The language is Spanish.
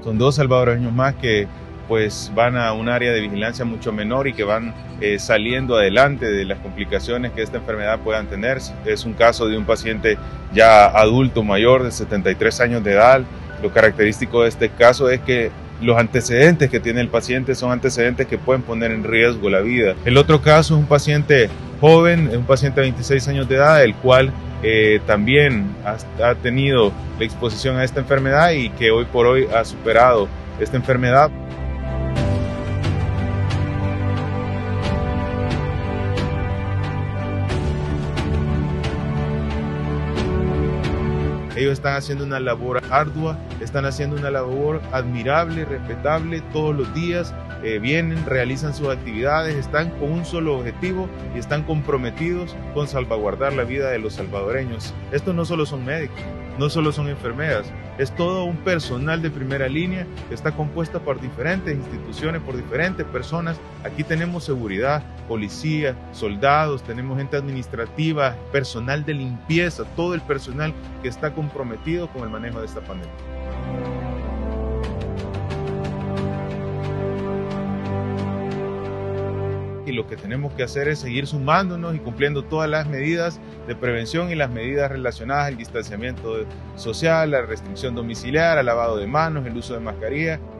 Son 2 salvadoreños más que pues van a un área de vigilancia mucho menor y que van saliendo adelante de las complicaciones que esta enfermedad puedan tener. Es un caso de un paciente ya adulto mayor de 73 años de edad. Lo característico de este caso es que los antecedentes que tiene el paciente son antecedentes que pueden poner en riesgo la vida. El otro caso es un paciente joven, un paciente de 26 años de edad, el cual también ha tenido la exposición a esta enfermedad y que hoy por hoy ha superado esta enfermedad. Ellos están haciendo una labor ardua, están haciendo una labor admirable, respetable, todos los días vienen, realizan sus actividades, están con un solo objetivo y están comprometidos con salvaguardar la vida de los salvadoreños. Estos no solo son médicos, no solo son enfermeras, es todo un personal de primera línea que está compuesta por diferentes instituciones, por diferentes personas. Aquí tenemos seguridad, policía, soldados, tenemos gente administrativa, personal de limpieza, todo el personal que está comprometido con el manejo de esta pandemia. Y lo que tenemos que hacer es seguir sumándonos y cumpliendo todas las medidas de prevención y las medidas relacionadas al distanciamiento social, la restricción domiciliar, al lavado de manos, el uso de mascarilla.